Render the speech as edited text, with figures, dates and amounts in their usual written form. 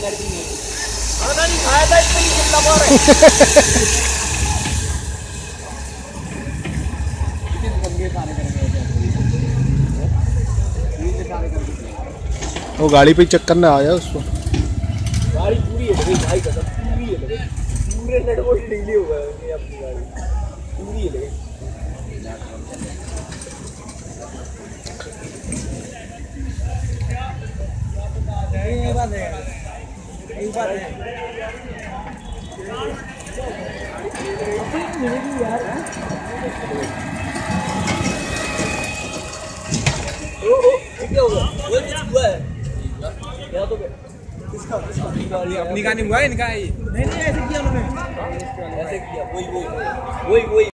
खाना नहीं खाया था इसमें कितना बार है। वो गाड़ी पे चक्कर ना आया उसको। गाड़ी पूरी है भाई कसम, पूरी है, पूरे नट बोल्ट ढीले हो गए अपनी गाड़ी पूरी है। एक बात है यार, क्या हो गया? वो कुछ हुआ है क्या? तो किसका अपनी का नहीं हुआ, इनका ही। नहीं ऐसे किया उन्होंने, ऐसे किया वही